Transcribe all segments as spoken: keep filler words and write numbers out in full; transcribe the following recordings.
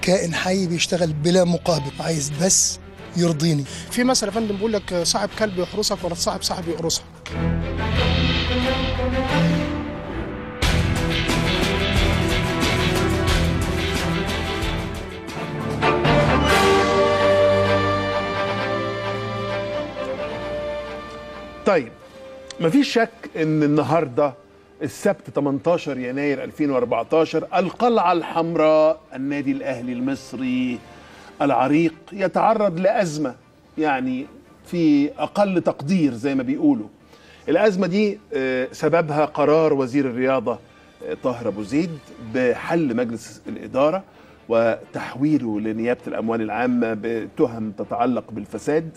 كائن حي بيشتغل بلا مقابل، عايز بس يرضيني. في مثل يا فندم بيقول لك صاحب كلب يحرسك ولا صاحب صاحب يقرصك. طيب، مفيش شك ان النهارده السبت ثمانية عشر يناير ألفين وأربعتاشر القلعة الحمراء النادي الأهلي المصري العريق يتعرض لأزمة، يعني في أقل تقدير زي ما بيقولوا. الأزمة دي سببها قرار وزير الرياضة طاهر أبو زيد بحل مجلس الإدارة وتحويله لنيابة الأموال العامة بتهم تتعلق بالفساد.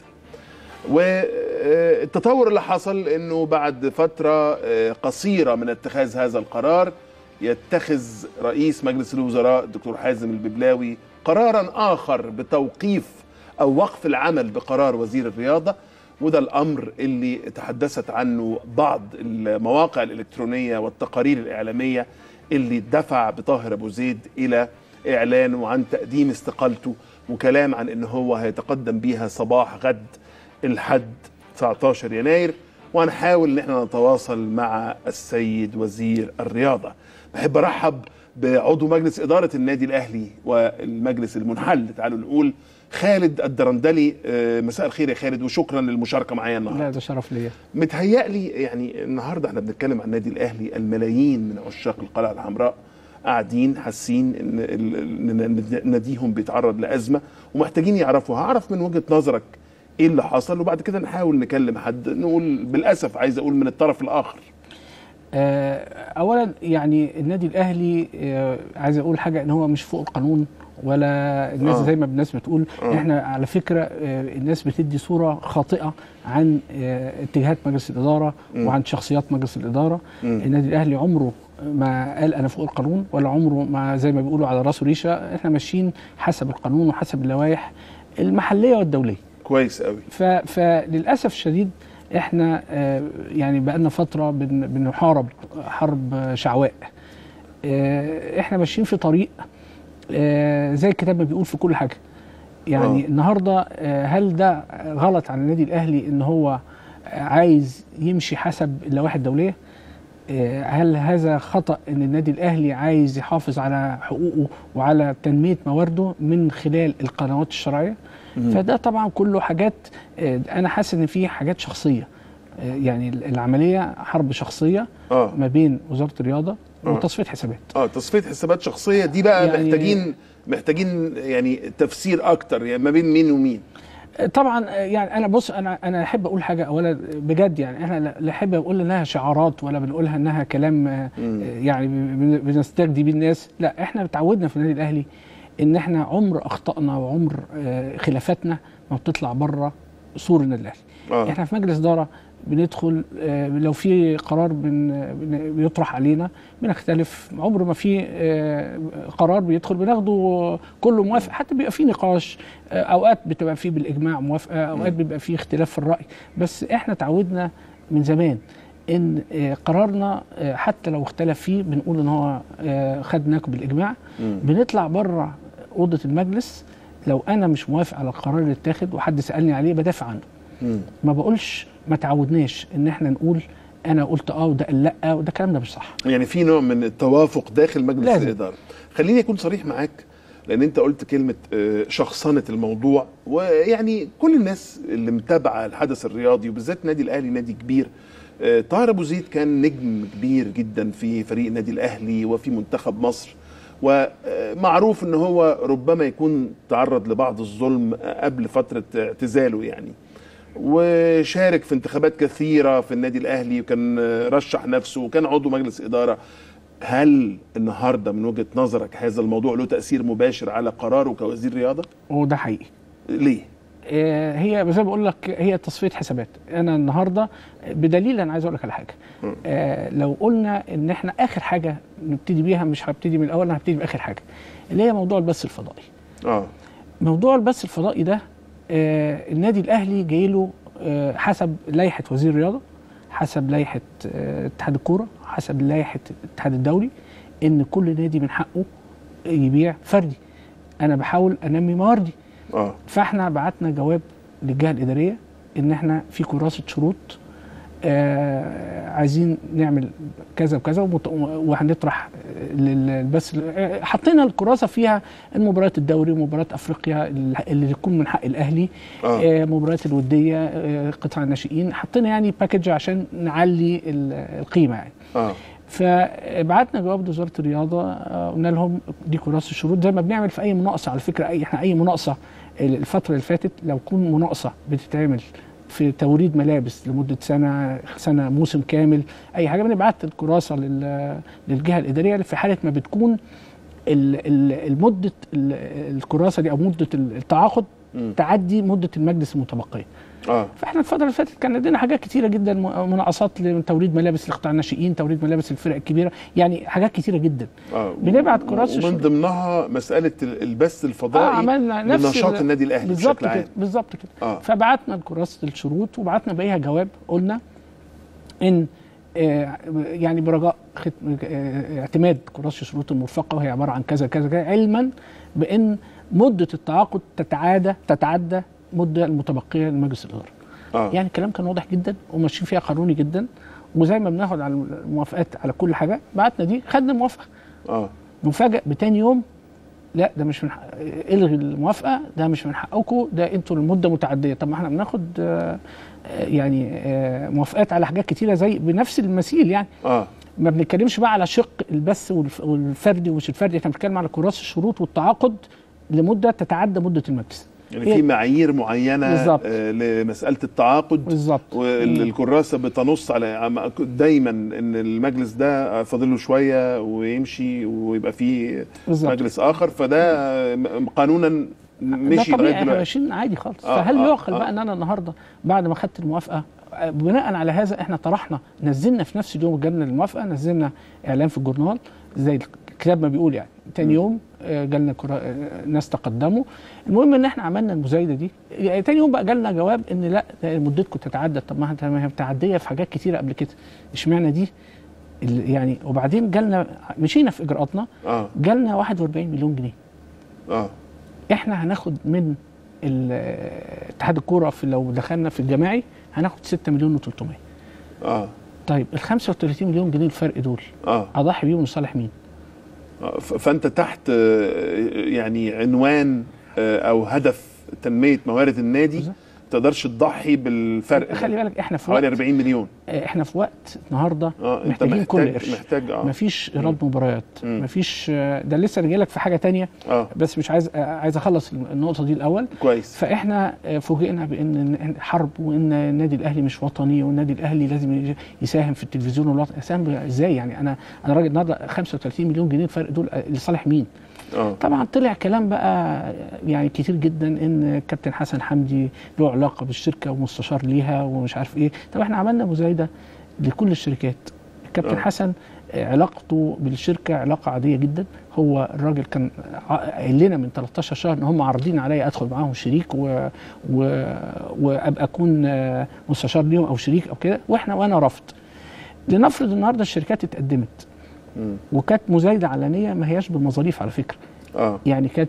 والتطور اللي حصل انه بعد فترة قصيرة من اتخاذ هذا القرار يتخذ رئيس مجلس الوزراء الدكتور حازم الببلاوي قرارا اخر بتوقيف او وقف العمل بقرار وزير الرياضة. وده الامر اللي تحدثت عنه بعض المواقع الالكترونية والتقارير الاعلامية اللي دفع بطاهر ابو زيد الى اعلانه عن تقديم استقالته وكلام عن ان هو هيتقدم بيها صباح غد الحد تسعة عشر يناير. وهنحاول ان احنا نتواصل مع السيد وزير الرياضة. بحب ارحب بعضو مجلس ادارة النادي الاهلي والمجلس المنحل، تعالوا نقول خالد الدرندلي. مساء الخير يا خالد وشكرا للمشاركة معايا النهارده. لا ده شرف ليا. متهيألي يعني النهارده احنا بنتكلم عن النادي الاهلي، الملايين من عشاق القلعة الحمراء قاعدين حاسين ان ناديهم بيتعرض لأزمة ومحتاجين يعرفوا. هعرف من وجهة نظرك ايه اللي حصل وبعد كده نحاول نكلم حد نقول بالاسف عايز اقول من الطرف الاخر. اولا يعني النادي الاهلي عايز اقول حاجه ان هو مش فوق القانون ولا الناس آه. زي ما الناس بتقول. آه. احنا على فكره الناس بتدي صوره خاطئه عن اتجاهات مجلس الاداره م. وعن شخصيات مجلس الاداره. م. النادي الاهلي عمره ما قال انا فوق القانون ولا عمره ما زي ما بيقولوا على راسه ريشه. احنا ماشيين حسب القانون وحسب اللوائح المحليه والدوليه. كويس قوي. فللاسف الشديد احنا اه يعني بقالنا فتره بن بنحارب حرب شعواء. اه احنا ماشيين في طريق اه زي الكتاب ما بيقول في كل حاجه. يعني آه. النهارده اه هل ده غلط على النادي الاهلي ان هو عايز يمشي حسب اللوائح الدوليه؟ اه هل هذا خطأ ان النادي الاهلي عايز يحافظ على حقوقه وعلى تنميه موارده من خلال القنوات الشرعيه؟ فده طبعا كله حاجات انا حاسس ان في حاجات شخصيه. يعني العمليه حرب شخصيه آه. ما بين وزاره الرياضه آه. وتصفيه حسابات. اه تصفيه حسابات شخصيه دي بقى يعني محتاجين محتاجين يعني تفسير اكتر، يعني ما بين مين ومين. طبعا يعني انا بص انا انا احب اقول حاجه اولا بجد. يعني احنا لا احب اقول انها شعارات ولا بنقولها انها كلام يعني بنستجدي بيه الناس. لا احنا اتعودنا في النادي الاهلي ان احنا عمر اخطائنا وعمر خلافاتنا ما بتطلع بره سور النادي الاهلي. آه. احنا في مجلس اداره بندخل لو في قرار بن بيطرح علينا بنختلف. عمر ما في قرار بيدخل بناخده كله موافق، حتى بيبقى في نقاش، اوقات بتبقى فيه بالاجماع موافقه، اوقات بيبقى فيه اختلاف في الراي. بس احنا تعودنا من زمان ان قرارنا حتى لو اختلف فيه بنقول ان هو خدناه بالاجماع. م. بنطلع بره اوضه المجلس لو انا مش موافق على القرار اللي اتاخد وحد سالني عليه بدافع عنه. م. ما بقولش، ما تعودناش ان احنا نقول انا قلت اه وده قال لا وده الكلام ده مش صح. يعني في نوع من التوافق داخل مجلس لازم. الاداره. خليني اكون صريح معاك لان انت قلت كلمه شخصنه الموضوع، ويعني كل الناس اللي متابعه الحدث الرياضي وبالذات النادي الاهلي نادي كبير. طاهر ابو زيد كان نجم كبير جدا في فريق النادي الاهلي وفي منتخب مصر، ومعروف ان هو ربما يكون تعرض لبعض الظلم قبل فتره اعتزاله يعني، وشارك في انتخابات كثيره في النادي الاهلي وكان رشح نفسه وكان عضو مجلس اداره. هل النهارده من وجهه نظرك هذا الموضوع له تاثير مباشر على قراره كوزير رياضه؟ وده حقيقي. ليه؟ هي زي ما بقول لك هي تصفيه حسابات. انا النهارده بدليل انا عايز اقول لك على حاجه. آه لو قلنا ان احنا اخر حاجه نبتدي بيها، مش هبتدي من الاول، انا هبتدي باخر حاجه اللي هي موضوع البث الفضائي. اه موضوع البث الفضائي ده آه النادي الاهلي جاي له آه حسب لائحه وزير الرياضه، حسب لائحه آه اتحاد الكوره، حسب لائحه الاتحاد الدولي، ان كل نادي من حقه يبيع فردي. انا بحاول انمي مواردي. اه فاحنا بعتنا جواب للجهه الاداريه ان احنا في كراسه شروط آه عايزين نعمل كذا وكذا وهنطرح بس حطينا الكراسه فيها المباريات الدوري ومباريات افريقيا اللي تكون من حق الاهلي، آه. آه مباريات الوديه، آه قطاع الناشئين، حطينا يعني باكج عشان نعلي القيمه يعني. اه فبعتنا جواب لوزاره الرياضه، قلنا لهم دي كراسه الشروط زي ما بنعمل في اي مناقصه. على فكره اي احنا اي مناقصه الفتره اللي فاتت لو تكون مناقصه بتتعمل في توريد ملابس لمده سنه سنه موسم كامل اي حاجه، بنبعت الكراسه للجهه الاداريه في حاله ما بتكون المده الكراسه دي او مده التعاقد م. تعدي مده المجلس المتبقيه. اه فاحنا الفتره اللي فاتت كان عندنا حاجات كتيره جدا، مناقصات لتوريد ملابس لقطاع الناشئين، توريد ملابس الفرق الكبيره، يعني حاجات كتيره جدا. اه بنبعت كراسه ومن ضمنها مساله البث الفضائي. اه عملنا نفس نشاط النادي الاهلي بشكل عام. بالظبط كده. آه. فبعتنا كراسه الشروط وبعتنا بيها جواب قلنا ان آه يعني برجاء آه اعتماد كراسه الشروط المرفقه وهي عباره عن كذا كذا كذا، علما بان مده التعاقد تتعادى تتعدى مده المتبقيه لمجلس الاداره. آه. يعني الكلام كان واضح جدا وماشيين فيها قانوني جدا، وزي ما بناخد على الموافقات على كل حاجه بعتنا دي خدنا موافقه. اه نفاجئ بتاني يوم لا ده مش من حق... الغي الموافقه، ده مش من حقكم، ده انتوا المده متعديه. طب ما احنا بناخد آه يعني آه موافقات على حاجات كتيره زي بنفس المثيل يعني. اه ما بنتكلمش بقى على شق البث والفردي ومش الفردي، احنا بنتكلم على كراسه الشروط والتعاقد لمده تتعدى مده المجلس. يعني في معايير معينه آه لمساله التعاقد بالظبط، والكراسه بتنص على دايما ان المجلس ده فاضله شويه ويمشي ويبقى فيه مجلس اخر، فده قانونا مشي لغايه دلوقتي ماشيين عادي خالص. آه فهل آه يعقل آه بقى ان انا النهارده بعد ما خدت الموافقه بناء على هذا احنا طرحنا نزلنا في نفس اليوم جالنا الموافقه، نزلنا اعلان في الجورنال زي الكتاب ما بيقول يعني. تاني يوم جالنا ناس تقدموا، المهم ان احنا عملنا المزايده دي. تاني يوم بقى جالنا جواب ان لا مدتكم تتعدى. طب ما هي متعديه في حاجات كتيره قبل كده، اشمعنى دي يعني؟ وبعدين جالنا مشينا في اجراءاتنا. آه. جالنا واحد وأربعين مليون جنيه. اه احنا هناخد من اتحاد الكوره في لو دخلنا في الجماعي هناخد ستة مليون وتلتمية. اه طيب ال خمسة وثلاثين مليون جنيه الفرق دول اه اضحي بيهم لصالح مين؟ فانت تحت يعني عنوان او هدف تنميه موارد النادي بالزبط. تقدرش تضحي بالفرق. خلي بالك احنا في حوالي أربعين مليون. احنا في وقت النهارده آه محتاجين محتاج كل قرش. محتاج اه مفيش ايراد مباريات، مم. مفيش. ده لسه انا جاي لك في حاجه ثانيه آه. بس مش عايز عايز اخلص النقطه دي الاول. كويس. فاحنا فوجئنا بان حرب وان النادي الاهلي مش وطني والنادي الاهلي لازم يساهم في التلفزيون الوطني. اساهم ازاي يعني؟ انا انا راجل النهارده خمسة وثلاثين مليون جنيه الفرق دول لصالح مين؟ أوه. طبعا طلع كلام بقى يعني كتير جدا ان الكابتن حسن حمدي له علاقه بالشركه ومستشار ليها ومش عارف ايه. طب احنا عملنا مزايده لكل الشركات. الكابتن أوه. حسن علاقته بالشركه علاقه عاديه جدا. هو الراجل كان قايل لنا من ثلاثة عشر شهر ان هم عارضين عليا ادخل معاهم شريك و... و... وابقى اكون مستشار ليهم او شريك او كده، واحنا وانا رفض. لنفرض النهارده الشركات اتقدمت وكانت مزايده علنيه ما هياش بالمظاريف على فكره. اه يعني كانت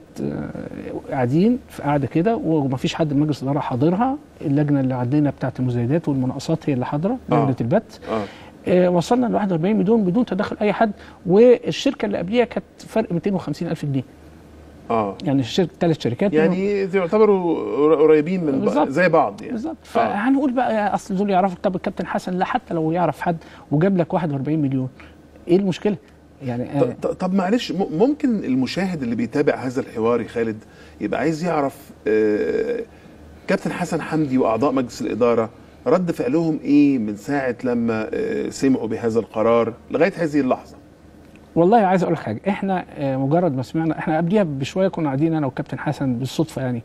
قاعدين في قاعده كده ومفيش حد من مجلس الاداره حاضرها، اللجنه اللي عندنا بتاعه المزايدات والمناقصات هي اللي حاضره، لجنه آه. البت. اه آه وصلنا ل واحد وأربعين مليون بدون تدخل اي حد، والشركه اللي قبليها كانت فرق مئتين وخمسين ألف جنيه. اه يعني الشركه ثلاث شركات يعني يعتبروا قريبين من بعض زي بعض يعني. بالظبط. فهنقول بقى اصل دول يعرفوا. طب الكابتن حسن لا حتى لو يعرف حد وجاب لك واحد وأربعين مليون ايه المشكله يعني؟ آه طب معلش ممكن المشاهد اللي بيتابع هذا الحوار يا خالد يبقى عايز يعرف آه كابتن حسن حمدي واعضاء مجلس الاداره رد فعلهم ايه من ساعه لما آه سمعوا بهذا القرار لغايه هذه اللحظه؟ والله عايز اقول لك حاجه، احنا آه مجرد ما سمعنا، احنا قبليها بشويه كنا قاعدين انا والكابتن حسن بالصدفه يعني،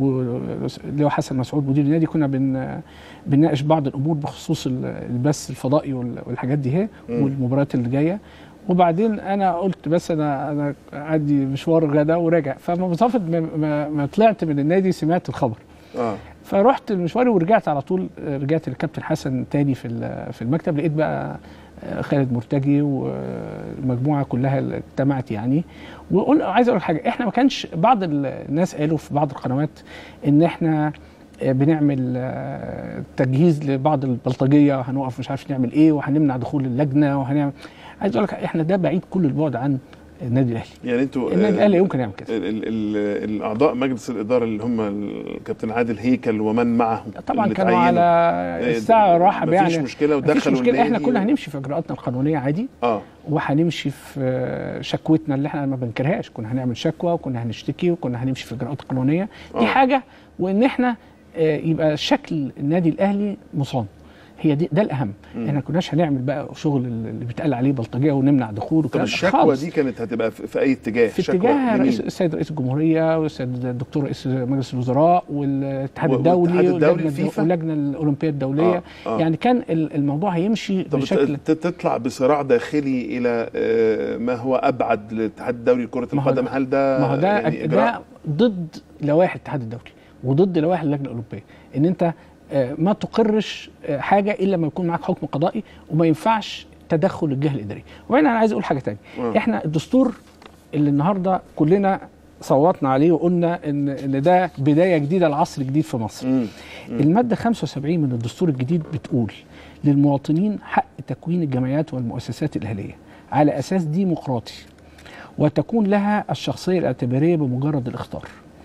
واللي هو حسن مسعود مدير النادي، كنا بن بنناقش بعض الامور بخصوص البث الفضائي والحاجات دي هي والمباريات اللي جايه. وبعدين انا قلت بس انا انا عندي مشوار غدا وراجع، فمسافه ما, ما طلعت من النادي سمعت الخبر. اه فرحت المشواري ورجعت على طول، رجعت للكابتن حسن تاني في في المكتب، لقيت بقى خالد مرتجي والمجموعه كلها اللي اجتمعت يعني. وقول عايز اقول حاجه، احنا ما كانش بعض الناس قالوا في بعض القنوات ان احنا بنعمل تجهيز لبعض البلطجيه، هنوقف مش عارف نعمل ايه وهنمنع دخول اللجنه وهنعمل. عايز اقول لك احنا ده بعيد كل البعد عن النادي الاهلي. يعني انتوا النادي الاهلي يمكن يعمل كده. الاعضاء مجلس الاداره اللي هم الكابتن عادل هيكل ومن معه طبعا كانوا على الساعه رحب يعني مفيش مشكله ودخلوا مفيش مشكله. احنا كنا هنمشي في اجراءاتنا القانونيه عادي اه وهنمشي في شكوتنا اللي احنا ما بنكرهاش، كنا هنعمل شكوى وكنا هنشتكي وكنا هنمشي في اجراءات قانونيه دي آه. حاجه، وان احنا يبقى شكل النادي الاهلي مصان، هي دي ده الاهم. مم. احنا كناش هنعمل بقى شغل اللي بيتقال عليه بلطجيه ونمنع دخول وكلام. طب الشكوى خالص. دي كانت هتبقى في اي اتجاه؟ في اتجاه رئيس السيد رئيس الجمهوريه والسيد الدكتور رئيس مجلس الوزراء والاتحاد الدولي واللجنه الاولمبيه الدوليه. آه. آه. يعني كان الموضوع هيمشي بشكل تطلع بصراع داخلي الى ما هو ابعد للاتحاد الدولي لكره القدم. هل ده ما هو ده يعني ده ضد لوائح الاتحاد الدولي وضد لوائح اللجنه الاولمبيه، ان انت ما تقرش حاجه الا لما يكون معاك حكم قضائي، وما ينفعش تدخل الجهه الاداريه. وبعدين انا عايز اقول حاجه ثانيه، احنا الدستور اللي النهارده كلنا صوتنا عليه وقلنا ان ان ده بدايه جديده لعصر جديد في مصر. مم. مم. الماده خمسة وسبعين من الدستور الجديد بتقول للمواطنين حق تكوين الجمعيات والمؤسسات الاهليه على اساس ديمقراطي، وتكون لها الشخصيه الاعتباريه بمجرد الاخطار،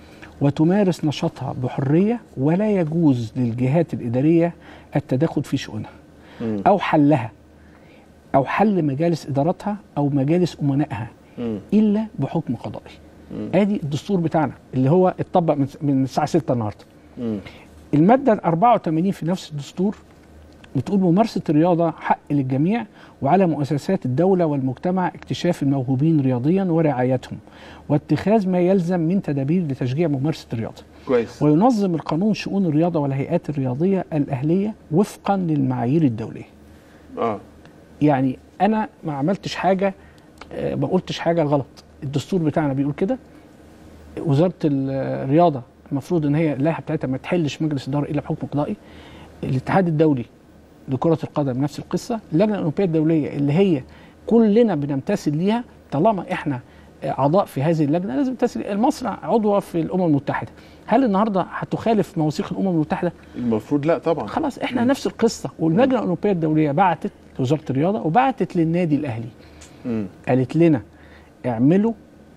وتمارس نشاطها بحرية، ولا يجوز للجهات الإدارية التدخل في شؤونها أو حلها أو حل مجالس إدارتها أو مجالس أمنائها إلا بحكم قضائي. آدي الدستور بتاعنا اللي هو اتطبق من الساعة ستة النهاردة. المادة أربعة وثمانين في نفس الدستور بتقول ممارسة الرياضة حق للجميع، وعلى مؤسسات الدولة والمجتمع اكتشاف الموهوبين رياضيا ورعايتهم، واتخاذ ما يلزم من تدابير لتشجيع ممارسة الرياضة. كويس. وينظم القانون شؤون الرياضة والهيئات الرياضية الأهلية وفقا للمعايير الدولية. آه. يعني أنا ما عملتش حاجة، آه ما قلتش حاجة غلط، الدستور بتاعنا بيقول كده. وزارة الرياضة المفروض ان هي اللائحة بتاعتها ما تحلش مجلس إدارة إلا بحكم قضائي. الاتحاد الدولي لكرة القدم نفس القصة. اللجنة الأولمبية الدولية اللي هي كلنا بنمتثل ليها، طالما احنا أعضاء في هذه اللجنة لازم نمتثل. مصر عضوة في الأمم المتحدة، هل النهاردة هتخالف مواثيق الأمم المتحدة؟ المفروض لا طبعا. خلاص احنا م. نفس القصة. واللجنة الأولمبية الدولية بعتت لوزارة الرياضة وبعتت للنادي الأهلي، م. قالت لنا اعملوا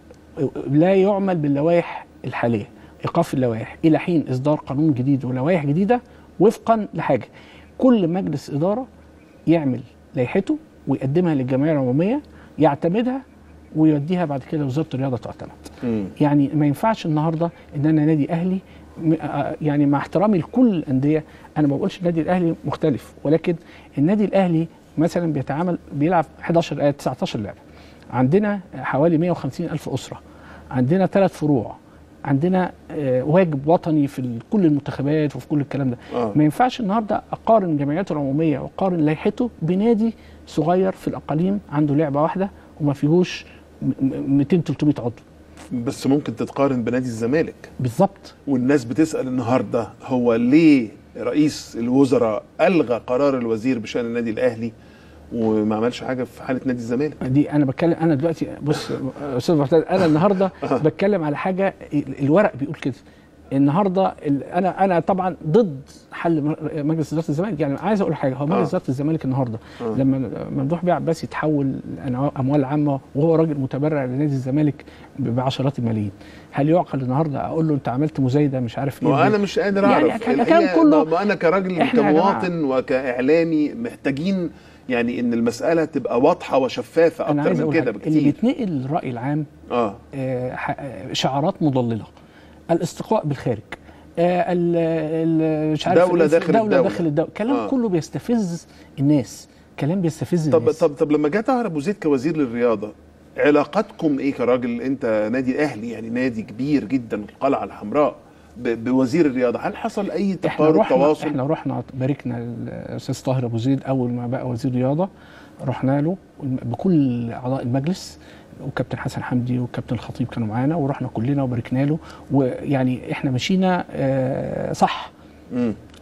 لا يعمل باللوائح الحالية، إيقاف اللوائح إلى حين إصدار قانون جديد ولوائح جديدة وفقا لحاجة. كل مجلس إدارة يعمل لائحته ويقدمها للجمعية العمومية يعتمدها ويوديها بعد كده لوزارة الرياضة تعتمد. م. يعني ما ينفعش النهاردة إن أنا نادي أهلي، يعني مع احترامي لكل الأندية، أنا ما بقولش النادي الأهلي مختلف، ولكن النادي الأهلي مثلا بيتعامل بيلعب إحدى عشر تسعة عشر لعبة، عندنا حوالي مئة وخمسين ألف أسرة، عندنا ثلاث فروع، عندنا واجب وطني في كل المنتخبات وفي كل الكلام ده. آه. ما ينفعش النهارده اقارن جمعياته العموميه واقارن لائحته بنادي صغير في الاقاليم عنده لعبه واحده وما فيهوش مئتين ثلاثمئة عضو. بس ممكن تتقارن بنادي الزمالك بالظبط. والناس بتسال النهارده هو ليه رئيس الوزراء الغى قرار الوزير بشان النادي الاهلي وما عملش حاجه في حاله نادي الزمالك؟ دي انا بتكلم، انا دلوقتي بص استاذ معتز، انا النهارده بتكلم على حاجه الورق بيقول كده. النهارده انا انا طبعا ضد حل مجلس اداره الزمالك. يعني عايز اقول حاجه، هو مجلس اداره الزمالك النهارده آه. لما ممدوح بيه عباس يتحول اموال عامه وهو راجل متبرع لنادي الزمالك بعشرات الملايين، هل يعقل النهارده اقول له انت عملت مزايده مش عارف ايه؟ وانا مش قادر اعرف يعني كان كله. ما انا كراجل كمواطن وكاعلامي محتاجين يعني ان المساله تبقى واضحه وشفافه اكتر من كده بكتير. اللي بيتنقل الراي العام اه, آه شعارات مضلله، الاستقواء بالخارج، آه مش عارف دوله داخل دولة الدوله داخل الدوله، كلام آه. كله بيستفز الناس، كلام بيستفز طب الناس. طب طب لما جه طاهر ابو زيد كوزير للرياضه، علاقتكم ايه كراجل انت نادي اهلي يعني نادي كبير جدا القلعه الحمراء بوزير الرياضه، هل حصل اي تقارب تواصل؟ احنا رحنا باركنا الاستاذ طاهر ابو زيد اول ما بقى وزير رياضه، رحنا له بكل اعضاء المجلس، وكابتن حسن حمدي وكابتن الخطيب كانوا معانا، ورحنا كلنا وباركنا له، ويعني احنا مشينا اه صح. امم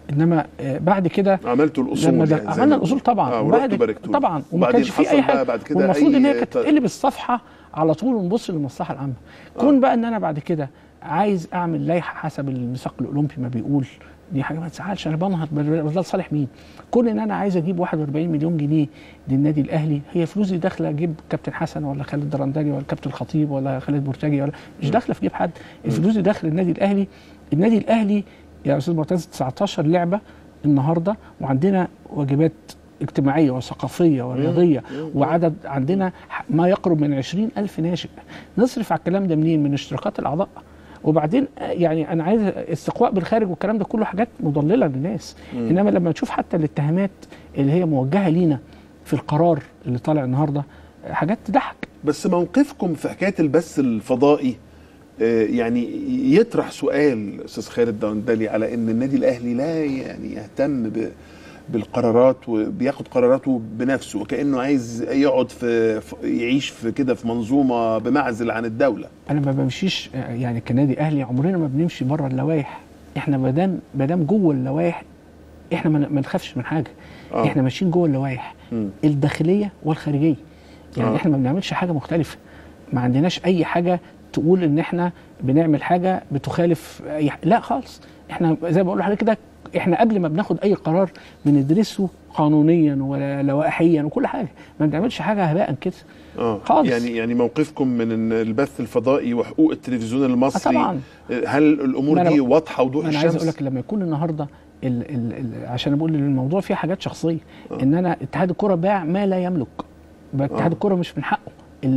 انما آه بعد كده عملتوا الاصول لما يعني عملنا الاصول طبعا آه وبعد طبعا وما كانش في اي حاجه، بعد كده والمفروض ان هي أي كانت تقلب الصفحه على طول ونبص للمصلحه العامه. كون آه. بقى ان انا بعد كده عايز اعمل لائحه حسب الميثاق الاولمبي ما بيقول، دي حاجه ما تزعلش، انا بنهض ده لصالح مين؟ كون ان انا عايز اجيب واحد وأربعين مليون جنيه للنادي الاهلي، هي فلوسي داخله اجيب كابتن حسن ولا خالد درندلي ولا كابتن الخطيب ولا خالد مرتجي، ولا مش داخله في جيب حد، الفلوس دي داخل النادي الاهلي. النادي الاهلي يا استاذ معتز تسعتاشر لعبه النهارده، وعندنا واجبات اجتماعيه وثقافيه ورياضيه، وعدد عندنا ما يقرب من عشرين ألف ناشئ. نصرف على الكلام ده منين؟ من اشتراكات الاعضاء. وبعدين يعني انا عايز استقواء بالخارج والكلام ده كله حاجات مضلله للناس. مم. انما لما نشوف حتى الاتهامات اللي هي موجهه لينا في القرار اللي طالع النهارده حاجات تضحك. بس موقفكم في حكايه البث الفضائي يعني يطرح سؤال استاذ خالد درندلي على ان النادي الاهلي لا يعني يهتم بالقرارات وبياخد قراراته بنفسه، وكانه عايز يقعد في يعيش في كده في منظومه بمعزل عن الدوله. انا ما بمشيش يعني كنادي اهلي، عمرنا ما بنمشي بره اللوائح. احنا ما دام ما دام جوه اللوائح احنا ما نخافش من حاجه. آه. احنا ماشيين جوه اللوائح الداخليه والخارجيه، يعني آه. احنا ما بنعملش حاجه مختلفه، ما عندناش اي حاجه تقول ان احنا بنعمل حاجه بتخالف اي حاجة. لا خالص، احنا زي ما بقول لحضرتك كده، احنا قبل ما بناخد اي قرار بندرسه قانونيا ولوائحيا وكل حاجه، ما بنعملش حاجه هباء كده اه خالص. يعني يعني موقفكم من البث الفضائي وحقوق التلفزيون المصري، طبعا هل الامور دي واضحه وضوح الشمس؟ انا عايز اقول لك لما يكون النهارده ال ال ال عشان بقول ان الموضوع فيه حاجات شخصيه، آه. ان انا اتحاد الكره باع ما لا يملك، اتحاد آه. الكره مش من حقه.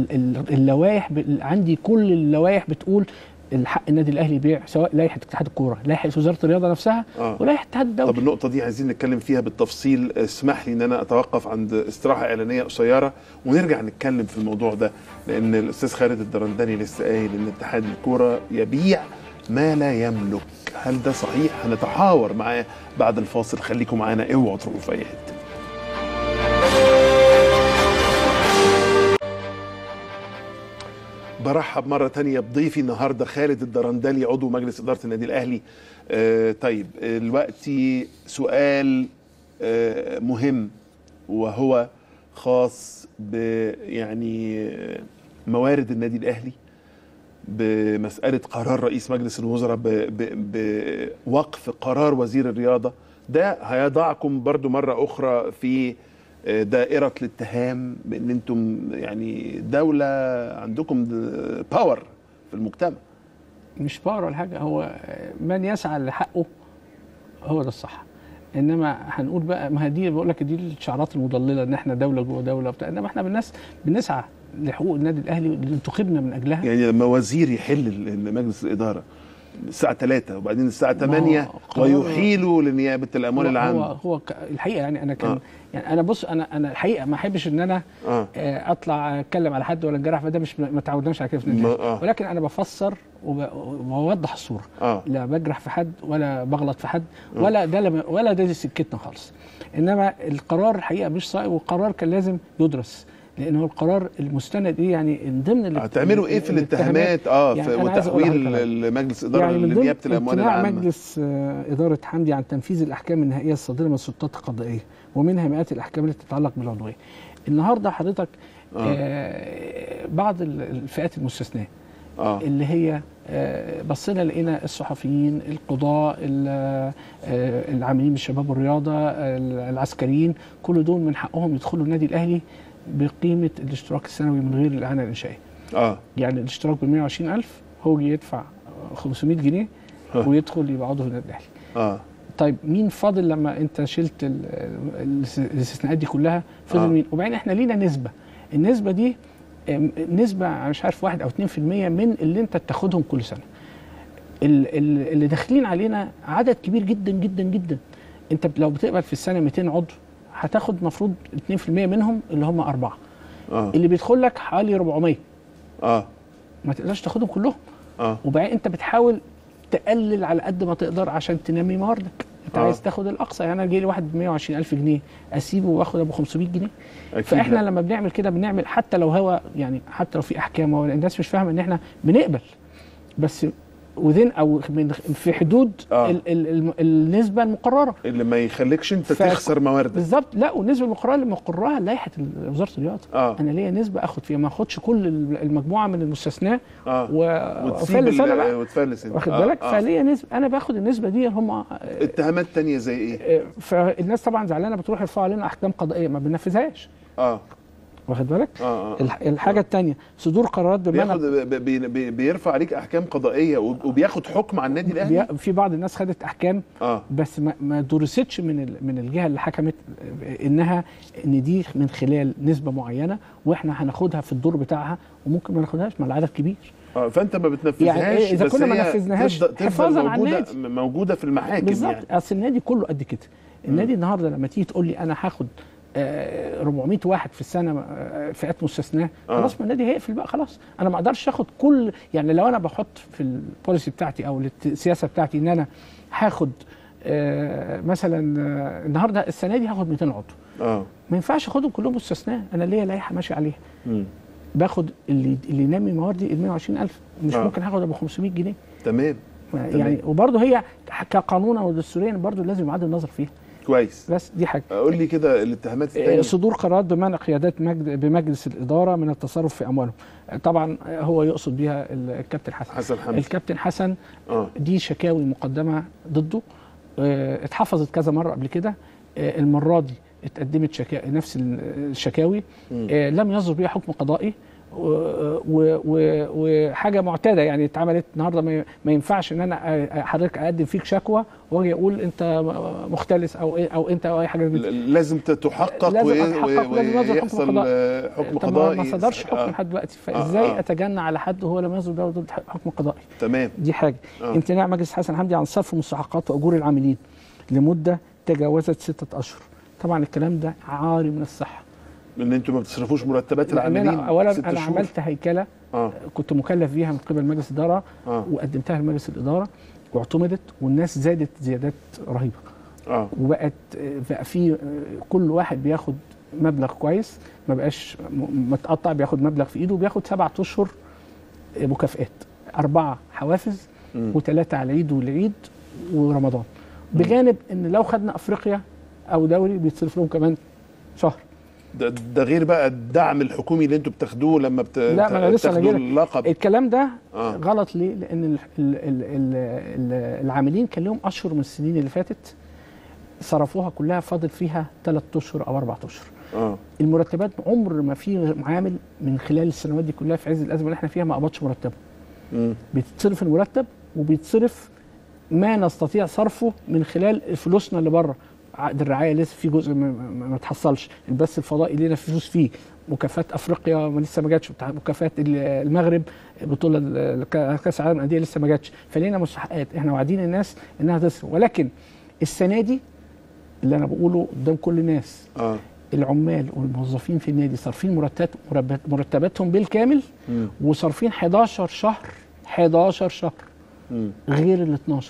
اللوائح عندي كل اللوائح بتقول الحق النادي الاهلي يبيع، سواء لائحه اتحاد الكوره، لائحه وزاره الرياضه نفسها، آه. ولائحه اتحاد الدوري. طب النقطه دي عايزين نتكلم فيها بالتفصيل، اسمح لي ان انا اتوقف عند استراحه اعلانيه قصيره ونرجع نتكلم في الموضوع ده، لان الاستاذ خالد الدرندلي لسه قايل ان اتحاد الكوره يبيع ما لا يملك. هل ده صحيح؟ هنتحاور معاه بعد الفاصل، خليكم معانا، اوعوا تروحوا في اي حته. برحب مرة تانية بضيفي النهاردة خالد الدرندلي عضو مجلس إدارة النادي الأهلي. آه طيب دلوقتي سؤال آه مهم، وهو خاص ب يعني موارد النادي الأهلي، بمسألة قرار رئيس مجلس الوزراء بوقف قرار وزير الرياضة. ده هيضعكم برضو مرة أخرى في دائرة الاتهام بأن أنتم يعني دولة عندكم باور في المجتمع. مش باور ولا حاجة، هو من يسعى لحقه هو ده الصح. انما هنقول بقى، ما دي بقول لك دي الشعارات المضلله ان احنا دوله جوه دوله وبتاع، انما احنا بالناس بنسعى لحقوق النادي الاهلي اللي انتخبنا من اجلها. يعني لما وزير يحل مجلس الاداره الساعه ثلاثة وبعدين الساعه ثمانية ويحيلوا لنيابه الاموال العامه. هو هو الحقيقه يعني انا كان آه. يعني انا بص انا انا الحقيقه ما احبش ان انا آه. اطلع اتكلم على حد ولا انجرح، فده مش ما تعودناش على كده في النادي، آه. ولكن انا بفسر وبوضح الصوره. آه. لا بجرح في حد ولا بغلط في حد، آه. ولا ده ولا ده سكتنا خالص. انما القرار الحقيقه مش صائب، والقرار كان لازم يدرس، لانه القرار المستند ايه يعني من ضمن هتعملوا ايه في الاتهامات اه يعني في وتحويل المجلس اداره يعني لنيابه الاموال العامه؟ مجلس اداره حمدي عن تنفيذ الاحكام النهائيه الصادره من السلطات القضائيه، ومنها مئات الاحكام التي تتعلق بالعضويه. النهارده حضرتك آه. آه بعض الفئات المستثناه آه. اللي هي آه بصينا لقينا الصحفيين، القضاء، آه العاملين بالشباب والرياضه، آه العسكريين، كل دول من حقهم يدخلوا النادي الاهلي بقيمه الاشتراك السنوي من غير الاعانه الانشائيه. اه يعني الاشتراك ب مئة وعشرين ألف، هو يدفع خمسمئة جنيه آه. ويدخل يبقى عضو في النادي الاهلي. اه طيب مين فاضل لما انت شلت الاستثناءات دي كلها؟ فضل آه. مين؟ وبعدين احنا لينا نسبه، النسبه دي نسبه مش عارف واحد او اتنين في المية من اللي انت بتاخدهم كل سنه. اللي داخلين علينا عدد كبير جدا جدا جدا. انت لو بتقبل في السنه مئتين عضو هتاخد مفروض اتنين في المية منهم اللي هم أربعة. آه. اللي بيدخل لك حوالي أربعمية. اه ما تقدرش تاخدهم كلهم. اه وبعدين انت بتحاول تقلل على قد ما تقدر عشان تنمي مواردك. انت آه. عايز تاخد الاقصى، يعني انا جاي لي واحد ب مئة وعشرين ألف جنيه اسيبه واخد ابو خمسمئة جنيه. فاحنا لا. لما بنعمل كده بنعمل حتى لو هو يعني حتى لو في احكام، الناس مش فاهمه ان احنا بنقبل، بس وذين او من في حدود آه. ال ال ال النسبه المقرره اللي ما يخليكش انت ف- تخسر مواردك. بالظبط. لا، والنسبه المقرره اللي مقرها لائحه وزاره الرياضه. آه. انا ليا نسبه اخد فيها، ما اخدش كل المجموعه من المستثناه اه و- وتسيب وافلس انا بقى، ال- وتفلس انت. واخد آه. بالك. آه. فليا نسبه، انا باخد النسبه دي هم. اتهامات تانية زي ايه؟ فالناس طبعا زعلانه، بتروح يرفعوا علينا احكام قضائيه ما بننفذهاش، اه واخد بالك. اه اه الح- الحاجه الثانيه صدور قرارات بياخد بمنع. بي بي بي بيرفع عليك احكام قضائيه وب- وبياخد حكم على النادي الاهلي. بي- في بعض الناس خدت احكام اه بس ما, ما درستش من ال- من الجهه اللي حكمت انها ان دي من خلال نسبه معينه، واحنا هناخدها في الدور بتاعها، وممكن ما ناخدهاش، ما العدد كبير. اه فانت ما بتنفذهاش. يعني إيه، إذا بس كنا ما هي نفذناهاش تفضل- تفضل حفاظاً على موجوده النادي. موجوده في المحاكم بالظبط. يعني. اصل النادي كله قد كده. النادي النهارده لما تيجي تقول لي انا هاخد آه، أربعمية واحد في السنه آه، فئات مستثناه، آه. خلاص ما النادي هيقفل بقى خلاص. انا ما اقدرش اخد كل، يعني لو انا بحط في البوليسي بتاعتي او السياسه بتاعتي ان انا هاخد آه، مثلا آه، النهارده السنه دي هاخد مئتين عضو، اه ما ينفعش اخدهم كلهم مستثناه. انا ليا لائحه ماشي عليها، مم. باخد اللي اللي ينمي مواردي ال مئة وعشرين ألف، مش آه. ممكن هاخد ابو خمسمية جنيه تمام يعني. وبرضه هي كقانونا ودستوريا برضه لازم يعاد النظر فيها. كويس. بس دي حاجه. قول لي كده الاتهامات آه، الثانيه. صدور قرارات بمنع قيادات مجد بمجلس الاداره من التصرف في اموالهم. آه، طبعا هو يقصد بيها الكابتن حسن حسن حمدي. الكابتن حسن اه دي شكاوي مقدمه ضده، آه، اتحفظت كذا مره قبل كده. آه، المره دي اتقدمت شكا... نفس الشكاوي، آه، لم يصدر بها حكم قضائي، و- و- و- وحاجه معتاده يعني اتعملت النهارده. ما ما ينفعش ان انا أ- حضرتك اقدم فيك شكوى واجي اقول انت مختلس او إيه او انت او اي حاجه. ل- لازم تتحقق لازم وي- أتحقق، وي- لازم يصدر حكم ويحصل قضائي. آه، حكم طب قضائي. ما صدرش حكم آه. لحد دلوقتي، فازاي آه، آه. اتجنى على حد وهو لم يصدر له ضد حكم قضائي؟ تمام. دي حاجه. آه. امتناع مجلس حسن حمدي عن صرف مستحقات واجور العاملين لمده تجاوزت ستة اشهر. طبعا الكلام ده عاري من الصحه، ان انتوا ما بتصرفوش مرتبات لان العاملين. انا اولا ست انا شهور. عملت هيكله اه كنت مكلف بيها من قبل مجلس الاداره، اه وقدمتها لمجلس الاداره واعتمدت، والناس زادت زيادات رهيبه، اه وبقت بقى في كل واحد بياخد مبلغ كويس، ما بقاش م- متقطع، بياخد مبلغ في ايده وبياخد سبعة اشهر مكافئات، اربعه حوافز مم. وثلاثه على العيد والعيد ورمضان، بجانب ان لو خدنا افريقيا او دوري بيتصرف لهم كمان شهر. ده, ده غير بقى الدعم الحكومي اللي انتوا بتاخدوه لما بت... لا، ما أنا لسه بتاخدوا هجيلك. اللقب. الكلام ده آه. غلط ليه؟ لان ال ال ال ال ال العاملين كان لهم اشهر من السنين اللي فاتت صرفوها كلها، فاضل فيها ثلاث اشهر او اربع اشهر. اه المرتبات عمر ما في عامل من خلال السنوات دي كلها في عز الازمه اللي احنا فيها ما قبضش مرتبه. مم. بيتصرف المرتب وبيتصرف ما نستطيع صرفه من خلال فلوسنا اللي بره. عقد الرعايه لسه في جزء ما, ما, ما اتحصلش، البث الفضائي لنا فلوس فيه، مكافآت افريقيا ما لسه ما جاتش، مكافآت المغرب بطوله كاس العالم للانديه لسه ما جاتش، فلينا مستحقات احنا واعدين الناس انها تصرف. ولكن السنه دي اللي انا بقوله قدام كل الناس، اه العمال والموظفين في النادي صارفين مرتبات مرتباتهم بالكامل، مم. وصارفين حداشر شهر حداشر شهر مم. غير ال اتناشر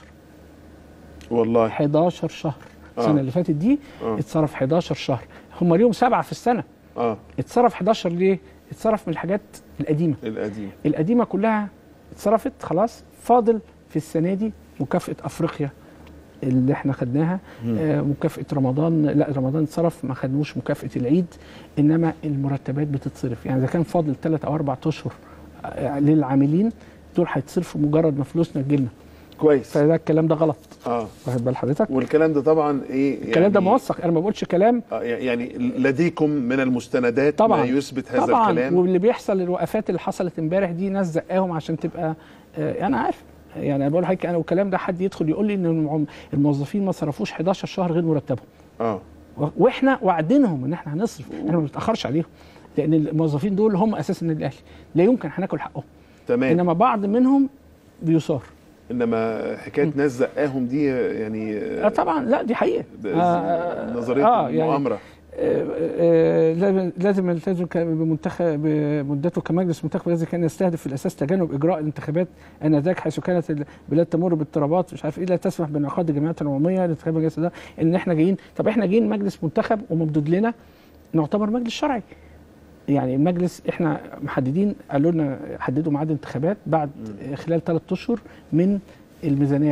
والله حداشر شهر. السنه آه. اللي فاتت دي آه. اتصرف حداشر شهر، هم اليوم سبعه في السنه، اه اتصرف حداشر ليه؟ اتصرف من الحاجات القديمه، القديم. القديمه كلها اتصرفت خلاص. فاضل في السنه دي مكافاه افريقيا اللي احنا خدناها، آه مكافاه رمضان، لا رمضان اتصرف ما خدنوش مكافاه العيد، انما المرتبات بتتصرف. يعني اذا كان فاضل ثلاث او اربع اشهر آه للعاملين دول هيتصرفوا مجرد ما فلوسنا تجيلنا. كويس. فده الكلام ده غلط، اه واخد بال حضرتك؟ والكلام ده طبعا ايه يعني الكلام ده موثق، انا ما بقولش كلام. آه يعني لديكم من المستندات طبعا ما يثبت هذا طبعا الكلام. واللي بيحصل الوقفات اللي حصلت امبارح دي ناس زقاهم عشان تبقى آه انا عارف، يعني انا بقول لحضرتك انا والكلام ده حد يدخل يقول لي ان المعم- الموظفين ما صرفوش حداشر شهر غير مرتبهم، اه و- واحنا واعدينهم ان احنا هنصرف، احنا ما بنتاخرش عليهم، لان الموظفين دول هم اساس النادي الاهلي، لا يمكن هناكل حقهم، تمام. انما بعض منهم بيثار. انما حكايه ناس زقاهم دي يعني اه طبعا، لا دي حقيقه. آه نظريه آه يعني المؤامره. آه، آه، لازم لازم يلتزم ك- بمنتخب بمدته كمجلس منتخب الذي كان يستهدف في الاساس تجنب اجراء الانتخابات انذاك، حيث كانت البلاد تمر باضطرابات مش عارف ايه، لا تسمح بانعقاد الجمعيات العموميه لانتخاب مجلس ده. ان احنا جايين، طب احنا جايين مجلس منتخب وممدود لنا نعتبر مجلس شرعي، يعني المجلس احنا محددين، قالوا لنا حددوا ميعاد انتخابات بعد م. خلال ثلاث اشهر من الميزانيه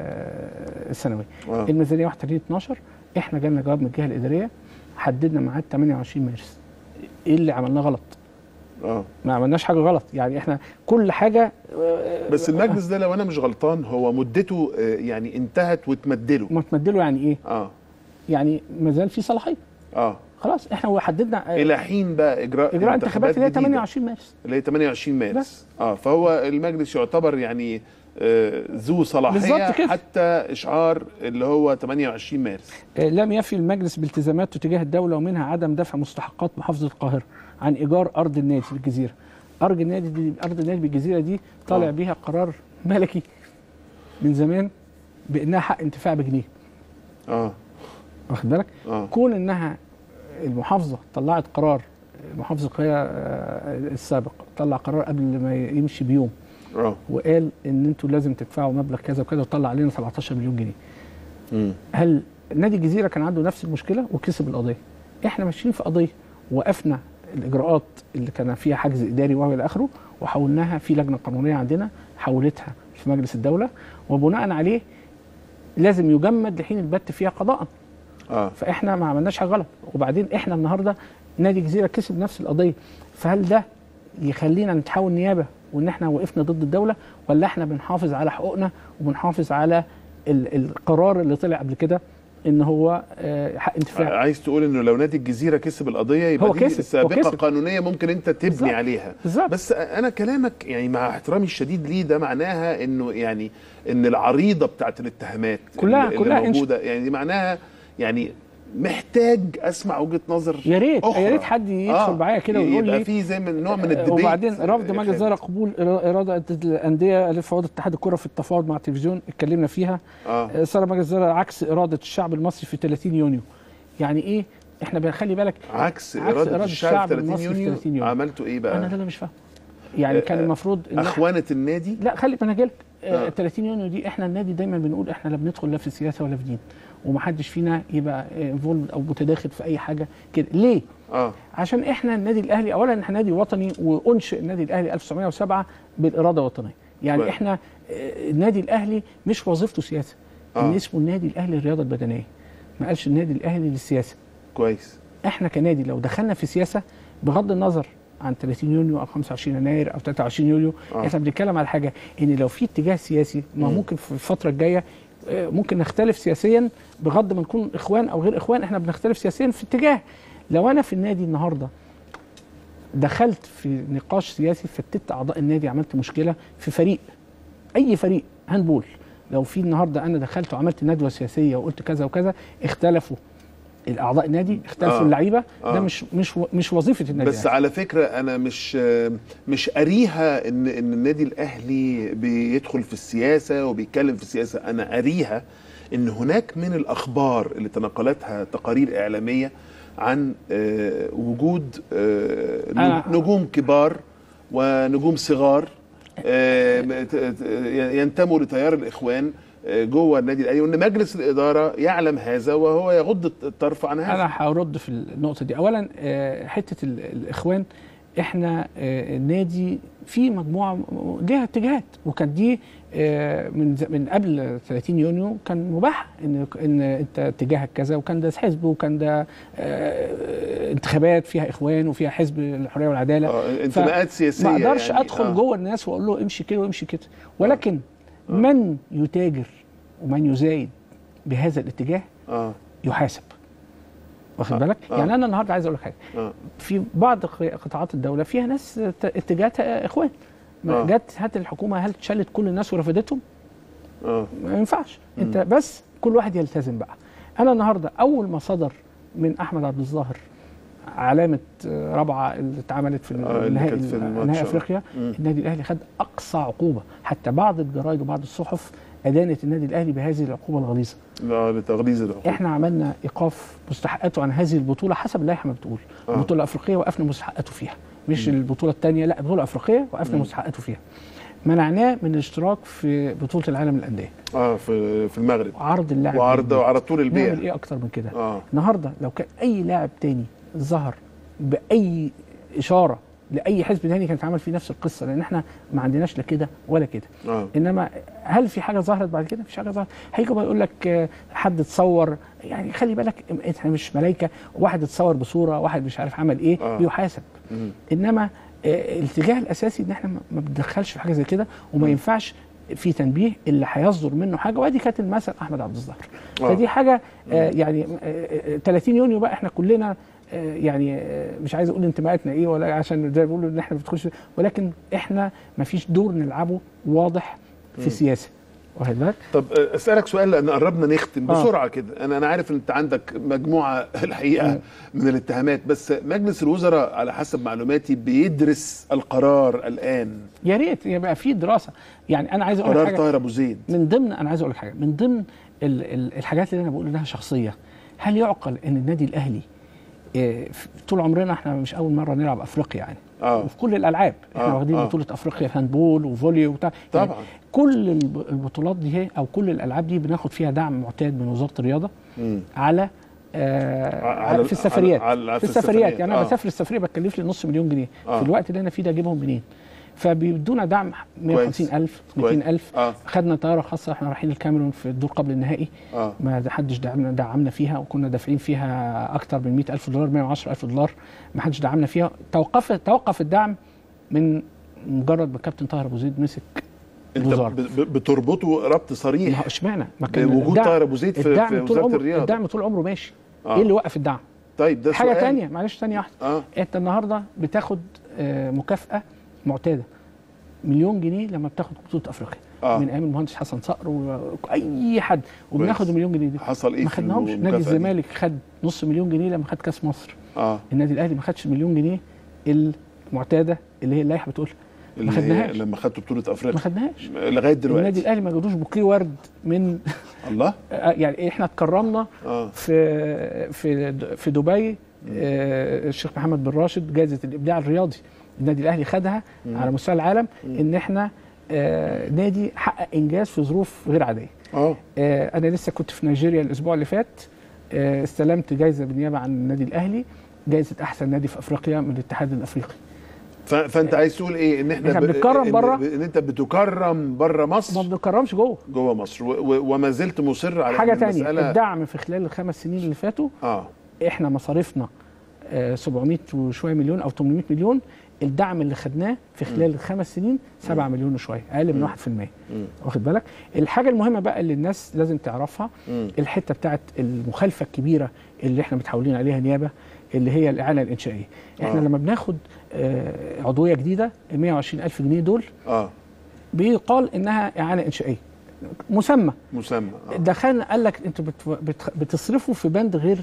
السنويه. آه. الميزانيه واحد وثلاثين اتناشر، احنا جالنا جواب من الجهه الاداريه حددنا ميعاد ثمانية وعشرين مارس. ايه اللي عملناه غلط؟ اه ما عملناش حاجه غلط، يعني احنا كل حاجه. بس المجلس ده لو انا مش غلطان هو مدته يعني انتهت وتمدله. ما تمدله يعني ايه؟ اه يعني ما زال في صلاحيه. اه خلاص احنا حددنا الى حين بقى اجراء اجراء انتخابات اللي هي ثمانية وعشرين مارس، اللي هي ثمانية وعشرين مارس بس. اه فهو المجلس يعتبر يعني آه ذو صلاحيه حتى اشعار اللي هو ثمانية وعشرين مارس. آه لم يفي المجلس بالتزاماته تجاه الدوله، ومنها عدم دفع مستحقات محافظه القاهره عن ايجار ارض النادي في الجزيره. ارض النادي دي ارض النادي بالجزيره دي طالع آه. بيها قرار ملكي من زمان بانها حق انتفاع بجنيه. اه واخد بالك؟ آه. كون انها المحافظه طلعت قرار، محافظ القاهره السابق طلع قرار قبل ما يمشي بيوم اه وقال ان انتوا لازم تدفعوا مبلغ كذا وكذا وطلع علينا سبعتاشر مليون جنيه. امم هل نادي الجزيره كان عنده نفس المشكله وكسب القضيه؟ احنا ماشيين في قضيه وقفنا الاجراءات اللي كان فيها حجز اداري والى اخره وحولناها في لجنه قانونيه عندنا حولتها في مجلس الدوله، وبناء عليه لازم يجمد لحين البت فيها قضاء. اه فاحنا ما عملناش حاجه غلط. وبعدين احنا النهارده نادي الجزيره كسب نفس القضيه، فهل ده يخلينا نتحول نيابه وان احنا وقفنا ضد الدوله، ولا احنا بنحافظ على حقوقنا وبنحافظ على القرار اللي طلع قبل كده ان هو حق انتفاع؟ عايز تقول انه لو نادي الجزيره كسب القضيه يبقى هو دي كسب. سابقه قانونيه ممكن انت تبني بالزبط. عليها. بالزبط. بس انا كلامك يعني مع احترامي الشديد ليه ده معناها انه يعني ان العريضه بتاعت الاتهامات كلها اللي كلها موجوده انش... يعني دي معناها يعني محتاج اسمع وجهه نظر. يا ريت يا ريت حد يدخل آه. معايا كده ويقول لي يبقى في زي من نوع من الديبيت. وبعدين رفض مجلس الاداره قبول اراده الانديه لفوضى اتحاد الكره في التفاوض مع التلفزيون، اتكلمنا فيها. آه. صار مجلس الاداره عكس اراده الشعب المصري في ثلاثين يونيو. يعني ايه؟ احنا بنخلي بالك عكس, عكس اراده, إرادة الشعب في ثلاثين يونيو, يونيو عملتوا ايه بقى؟ انا ده اللي مش فاهم. يعني كان المفروض اخوانه النادي. لا خلي انا جاي لك. آه. ثلاثين يونيو دي احنا النادي دايما بنقول احنا لا بندخل لا في السياسه ولا في دين، ومحدش فينا يبقى انفولد او متداخل في اي حاجه كده. ليه؟ اه عشان احنا النادي الاهلي اولا احنا نادي وطني، وانشئ النادي الاهلي ألف وتسعمائة وسبعة بالاراده الوطنيه. يعني بقى. احنا النادي الاهلي مش وظيفته سياسه. آه. ان اسمه النادي الاهلي للرياضه البدنيه، ما قالش النادي الاهلي للسياسه. كويس. احنا كنادي لو دخلنا في سياسه بغض النظر عن ثلاثين يونيو او خمسة وعشرين يناير او ثلاثة وعشرين يوليو، آه. احنا بنتكلم على حاجه ان لو في اتجاه سياسي ما ممكن في الفتره الجايه ممكن نختلف سياسيا بغض ما نكون اخوان او غير اخوان، احنا بنختلف سياسيا في اتجاه. لو انا في النادي النهارده دخلت في نقاش سياسي فتت اعضاء النادي، عملت مشكله في فريق، اي فريق هاندبول، لو في النهارده انا دخلت وعملت ندوه سياسيه وقلت كذا وكذا، اختلفوا الاعضاء النادي، اختلفوا آه. اللعيبه، آه. ده مش مش مش وظيفه النادي. بس على فكره انا مش مش قاريها ان ان النادي الاهلي بيدخل في السياسه وبيتكلم في السياسه، انا قاريها ان هناك من الاخبار اللي تناقلتها تقارير اعلاميه عن وجود نجوم كبار ونجوم صغار ينتموا لتيار الاخوان جوه النادي الاهلي، وان مجلس الاداره يعلم هذا وهو يغض الطرف عن هذا. انا هرد في النقطه دي. اولا حته الاخوان، احنا النادي في مجموعه ليها اتجاهات، وكان دي من من قبل ثلاثين يونيو كان مباح ان ان انت اتجاهك كذا، وكان ده حزب، وكان ده انتخابات فيها اخوان وفيها حزب الحريه والعداله، اه انتماءات سياسيه. ما اقدرش يعني ادخل آه. جوه الناس واقول له امشي كده وامشي كده، ولكن آه. من يتاجر ومن يزايد بهذا الاتجاه آه. يحاسب. واخد بالك؟ آه. يعني انا النهارده عايز اقول لك حاجه، آه. في بعض قطاعات الدوله فيها ناس اتجاهاتها اخوان، آه. جت هات الحكومه هل شالت كل الناس ورفضتهم؟ اه ما ينفعش. انت بس كل واحد يلتزم بقى. انا النهارده اول ما صدر من احمد عبد الظاهر علامه رابعه اللي اتعملت في آه نهائي نهائي افريقيا، النادي الاهلي خد اقصى عقوبه، حتى بعض الجرايد وبعض الصحف ادانت النادي الاهلي بهذه العقوبه الغليظه. لا لتغليظ العقوبه. احنا عملنا ايقاف مستحقاته عن هذه البطوله حسب اللائحه ما بتقول. آه. البطوله الافريقيه وقفنا مستحقاته فيها، مش م. البطوله الثانيه، لا البطوله الافريقيه وقفنا مستحقاته فيها. منعناه من الاشتراك في بطوله العالم للانديه. اه في في المغرب. عرض اللاعب وعرض وعرض طول البيع. نعمل ايه اكتر من كده؟ آه. النهارده لو كان اي لاعب تاني ظهر باي اشاره لاي حزب تاني كان اتعمل فيه نفس القصه، لان احنا ما عندناش لا كده ولا كده. آه. انما هل في حاجه ظهرت بعد كده؟ مفيش حاجه ظهرت. هيجي بقى يقول لك حد اتصور، يعني خلي بالك احنا مش ملايكه، واحد اتصور بصوره، واحد مش عارف عمل ايه، آه. بيحاسب. مم. انما الاتجاه الاساسي ان احنا ما بندخلش في حاجه زي كده، وما ينفعش في تنبيه اللي هيصدر منه حاجه. وادي كانت المثل احمد عبد الظاهر. آه. فدي حاجه آه يعني آه ثلاثين يونيو بقى احنا كلنا آه يعني آه مش عايز اقول انتماءاتنا ايه، ولا عشان زي بيقولوا ان احنا بندخلش، ولكن احنا ما فيش دور نلعبه واضح في السياسه. واخد بالك؟ طب اسالك سؤال لان قربنا نختم بسرعه آه. كده. انا انا عارف ان انت عندك مجموعه الحقيقه آه. من الاتهامات، بس مجلس الوزراء على حسب معلوماتي بيدرس القرار الان. يا ريت يبقى في دراسه. يعني انا عايز اقول لك حاجه، قرار طاهر ابو زيد من ضمن انا عايز اقول لك حاجه من ضمن ال ال الحاجات اللي انا بقول انها شخصيه. هل يعقل ان النادي الاهلي إيه طول عمرنا احنا مش اول مره نلعب افريقيا يعني آه. وفي كل الالعاب احنا آه. واخدين آه. بطوله افريقيا في هاندبول وفولي وبتاع طبعا يعني كل البطولات دي هي او كل الالعاب دي بناخد فيها دعم معتاد من وزاره الرياضه م. على آه على في السفريات على على في السفريات يعني انا آه. بسافر السفريه بتكلف لي نص مليون جنيه آه. في الوقت اللي انا فيه ده اجيبهم منين؟ فبيدونا دعم مية وخمسين ألف مئتين ألف آه. خدنا طياره خاصه احنا رايحين الكاميرون في الدور قبل النهائي آه. ما حدش دعمنا دعمنا فيها، وكنا دافعين فيها اكتر من مئة ألف دولار، مئة وعشرة ألف دولار، ما حدش دعمنا فيها. توقف توقف الدعم من مجرد ما كابتن طاهر ابو زيد مسك الوزاره. انت بتربطه ربط صريح؟ ما اشمعنى؟ ما كان وجود طاهر ابو زيد في, في وزاره الرياضه. الدعم طول عمره ماشي. آه. ايه اللي وقف الدعم؟ طيب ده حاجه سؤال. ثانيه معلش ثانيه واحده. آه. انت النهارده بتاخد آه مكافاه معتاده مليون جنيه لما بتاخد بطوله افريقيا آه. من ايام المهندس حسن صقر واي حد، وبناخد المليون جنيه دي. حصل ايه؟ ما خدناهمش. نادي الزمالك خد نص مليون جنيه لما خد كاس مصر. اه النادي الاهلي ما خدش مليون جنيه المعتاده اللي هي اللائحه بتقول ما خدناهاش لما خدتوا بطوله افريقيا. ما خدناهاش لغايه دلوقتي. النادي الاهلي ما جابوش بوكيه ورد من الله. يعني احنا اتكرمنا آه. في في في دبي آه الشيخ محمد بن راشد جائزه الابداع الرياضي، النادي الاهلي خدها مم. على مستوى العالم مم. ان احنا آه نادي حقق انجاز في ظروف غير عاديه. اه آه انا لسه كنت في نيجيريا الاسبوع اللي فات، آه استلمت جائزه بالنيابه عن النادي الاهلي، جائزه احسن نادي في افريقيا من الاتحاد الافريقي. فانت عايز تقول ايه؟ ان احنا, احنا بنتكرم بره، ان انت بتكرم بره مصر ما بنكرمش جوه جوه مصر، وما زلت مصر على حاجه ثانيه. الدعم في خلال الخمس سنين اللي فاتوا اه احنا مصاريفنا آه سبعمئة وشويه مليون او ثمانمئة مليون، الدعم اللي خدناه في خلال م. الخمس سنين سبعة مليون وشويه، اقل من واحد في المئة. واخد بالك؟ الحاجه المهمه بقى اللي الناس لازم تعرفها م. الحته بتاعت المخالفه الكبيره اللي احنا متحولين عليها نيابه، اللي هي الاعانه الانشائيه. احنا آه. لما بناخد آه عضويه جديده ال مئة وعشرين ألف جنيه دول اه بيقال انها اعانه انشائيه مسمى مسمى آه. دخلنا قال لك انتوا بتصرفوا في بند غير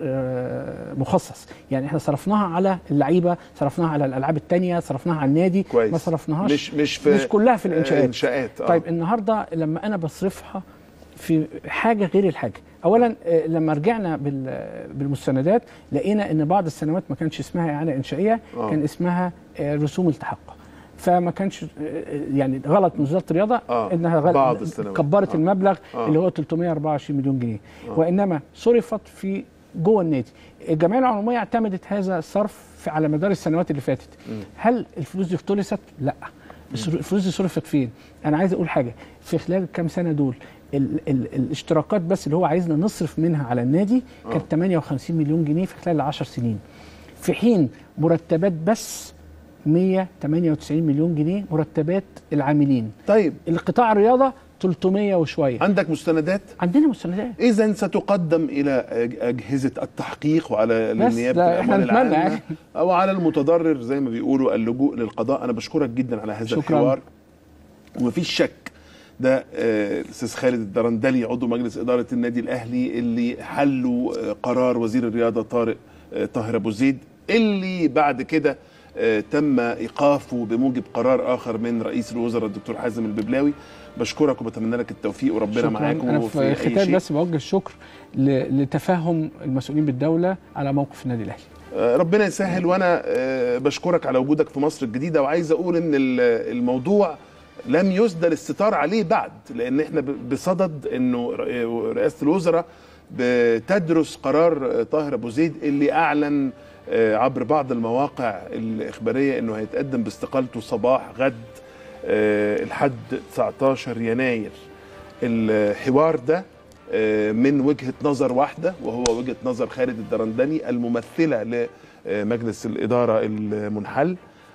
آه مخصص، يعني احنا صرفناها على اللعيبه، صرفناها على الالعاب الثانيه، صرفناها على النادي كويس. ما صرفناهاش مش مش في مش كلها في الانشاءات. انشاءات آه. طيب النهارده لما انا بصرفها في حاجه غير الحاجه، اولا لما رجعنا بالمستندات لقينا ان بعض السنوات ما كانش اسمها اعانه انشائيه آه. كان اسمها رسوم التحق، فما كانش يعني غلط من وزاره الرياضه آه. انها غلط كبرت آه. المبلغ آه. اللي هو ثلاثمئة وأربعة وعشرين مليون جنيه آه. وانما صرفت في جوه النادي. الجمعيه العموميه اعتمدت هذا الصرف على مدار السنوات اللي فاتت. م. هل الفلوس دي اختلست؟ لا. الفلوس دي صرفت فين؟ انا عايز اقول حاجه، في خلال الكام سنه دول ال ال الاشتراكات بس اللي هو عايزنا نصرف منها على النادي آه. كانت ثمانية وخمسين مليون جنيه في خلال العشر سنين، في حين مرتبات بس مئة وثمانية وتسعين مليون جنيه مرتبات العاملين. طيب القطاع الرياضه ثلاثمئة وشويه. عندك مستندات؟ عندنا مستندات. اذا ستقدم الى اجهزه التحقيق وعلى النيابه الاموال العامه يعني. او على المتضرر زي ما بيقولوا اللجوء للقضاء. انا بشكرك جدا على هذا شكرا. الحوار، ومفيش شك ده الاستاذ خالد الدرندلي عضو مجلس اداره النادي الاهلي اللي حلوا قرار وزير الرياضه طارق طاهر ابو زيد، اللي بعد كده تم ايقافه بموجب قرار اخر من رئيس الوزراء الدكتور حازم الببلاوي. بشكرك وبتمنى لك التوفيق وربنا معاكم. انا في الختام بس بوجه الشكر لتفهم المسؤولين بالدوله على موقف النادي الاهلي. ربنا يسهل، وانا بشكرك على وجودك في مصر الجديده، وعايز اقول ان الموضوع لم يسدل الستار عليه بعد، لان احنا بصدد انه رئاسه الوزراء بتدرس قرار طاهر ابو زيد اللي اعلن عبر بعض المواقع الإخبارية أنه هيتقدم باستقالته صباح غد الحد تسعتاشر يناير. الحوار ده من وجهة نظر واحدة، وهو وجهة نظر خالد الدرندلي الممثلة لمجلس الإدارة المنحل،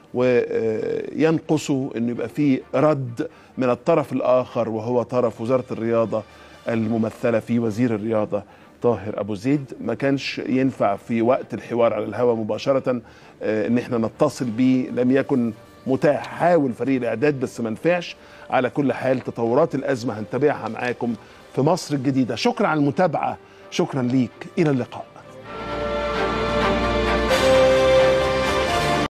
وينقصه أن يبقى فيه رد من الطرف الآخر وهو طرف وزارة الرياضة الممثلة في وزير الرياضة طاهر أبو زيد. ما كانش ينفع في وقت الحوار على الهواء مباشرة ان احنا نتصل بيه، لم يكن متاح. حاول فريق الإعداد بس ما نفعش. على كل حال تطورات الأزمة هنتابعها معاكم في مصر الجديدة. شكرا على المتابعة، شكرا ليك، إلى اللقاء.